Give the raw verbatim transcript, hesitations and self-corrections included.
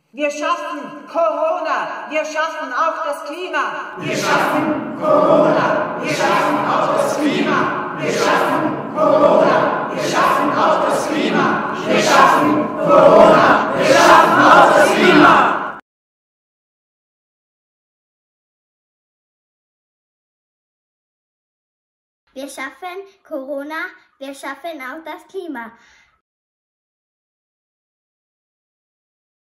Wir schaffen Corona, wir schaffen auch das Klima. Wir schaffen Corona, wir schaffen auch das Klima. Wir schaffen Corona, wir schaffen auch das Klima. Wir schaffen Corona, wir schaffen auch das Klima. Wir schaffen Corona, wir schaffen auch das Klima.